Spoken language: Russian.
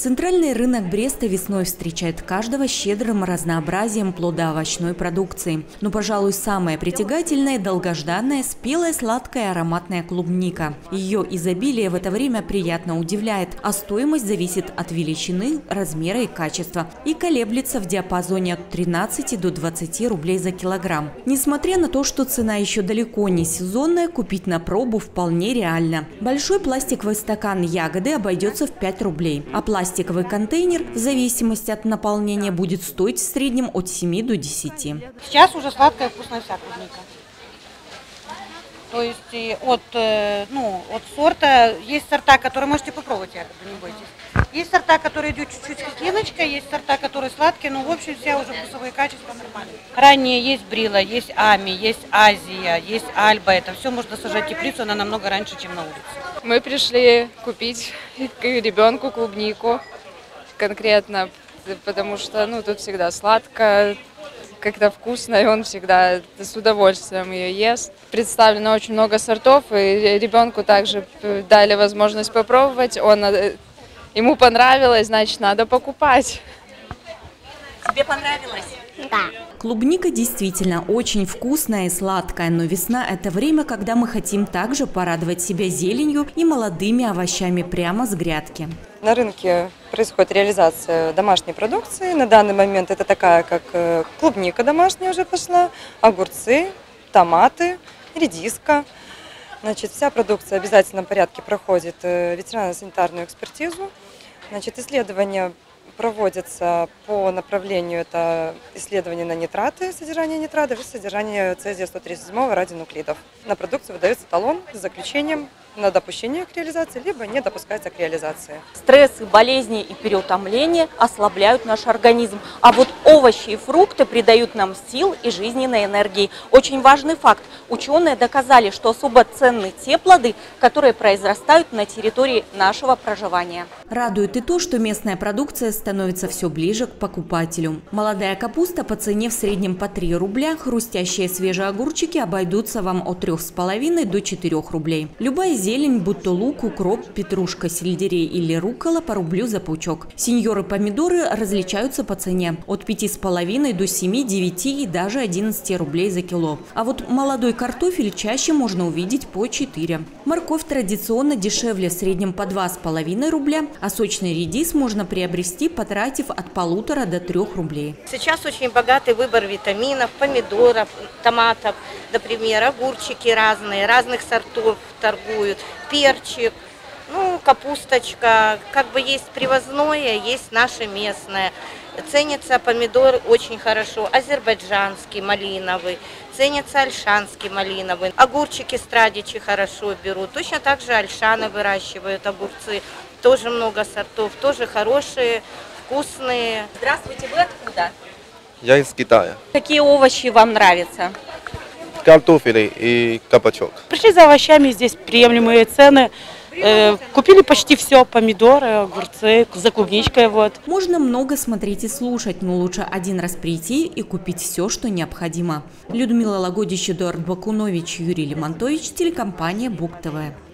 Центральный рынок Бреста весной встречает каждого щедрым разнообразием плодоовощной продукции. Но, пожалуй, самая притягательная, долгожданная, спелая, сладкая, ароматная клубника. Ее изобилие в это время приятно удивляет, а стоимость зависит от величины, размера и качества и колеблется в диапазоне от 13 до 20 рублей за килограмм. Несмотря на то, что цена еще далеко не сезонная, купить на пробу вполне реально. Большой пластиковый стакан ягоды обойдется в 5 рублей, а пластиковый контейнер в зависимости от наполнения будет стоить в среднем от 7 до 10. Сейчас уже сладкая вкусная вся клубника. То есть от сорта, есть сорта, которые можете попробовать ягоду, не бойтесь. Есть сорта, которые идут чуть-чуть с кислиночкой, есть сорта, которые сладкие, но в общем все уже вкусовые качества нормальные. Ранее есть Брила, есть Ами, есть Азия, есть Альба. Это все можно сажать в теплицу, она намного раньше, чем на улице. Мы пришли купить ребенку клубнику конкретно, потому что тут всегда сладко, как-то вкусно, и он всегда с удовольствием ее ест. Представлено очень много сортов, и ребенку также дали возможность попробовать. Ему понравилось, значит, надо покупать. Тебе понравилось? Да. Клубника действительно очень вкусная и сладкая, но весна – это время, когда мы хотим также порадовать себя зеленью и молодыми овощами прямо с грядки. На рынке происходит реализация домашней продукции. На данный момент это такая, как клубника домашняя уже пошла, огурцы, томаты, редиска. Значит, вся продукция в обязательном порядке проходит ветеринарно-санитарную экспертизу. Значит, исследования проводятся по направлению, это исследования на нитраты, содержание нитратов и содержание цезия-137 радионуклидов. На продукцию выдается талон с заключением на допущение к реализации, либо не допускается к реализации. Стрессы, болезни и переутомление ослабляют наш организм, а вот овощи и фрукты придают нам сил и жизненной энергии. Очень важный факт. Ученые доказали, что особо ценны те плоды, которые произрастают на территории нашего проживания. Радует и то, что местная продукция становится все ближе к покупателю. Молодая капуста по цене в среднем по 3 рубля, хрустящие свежие огурчики обойдутся вам от 3,5 до 4 рублей. Любая зелень, будь то лук, укроп, петрушка, сельдерей или руккола по рублю за пучок. Сеньоры-помидоры различаются по цене от 5,5 до 7, 9 и даже 11 рублей за кило. А вот молодой картофель чаще можно увидеть по 4. Морковь традиционно дешевле, в среднем по 2,5 рубля, а сочный редис можно приобрести, потратив от 1,5 до 3 рублей. Сейчас очень богатый выбор витаминов, помидоров, томатов, например, огурчики разные, разных сортов торгуют, перчик, капусточка, есть привозное, есть наше местное. Ценится помидор очень хорошо, азербайджанский, малиновый, ценится альшанский, малиновый. Огурчики страдичи хорошо берут, точно так же альшаны выращивают, огурцы, тоже много сортов, тоже хорошие, вкусные. Здравствуйте, вы откуда? Я из Китая. Какие овощи вам нравятся? Картофель и кабачок. Пришли за овощами, здесь приемлемые цены. Купили почти все, помидоры, огурцы, за клубничкой вот. Можно много смотреть и слушать, но лучше один раз прийти и купить все, что необходимо. Людмила Лагодич, Эдуард Бакунович, Юрий Лимонтович, телекомпания Буг ТВ.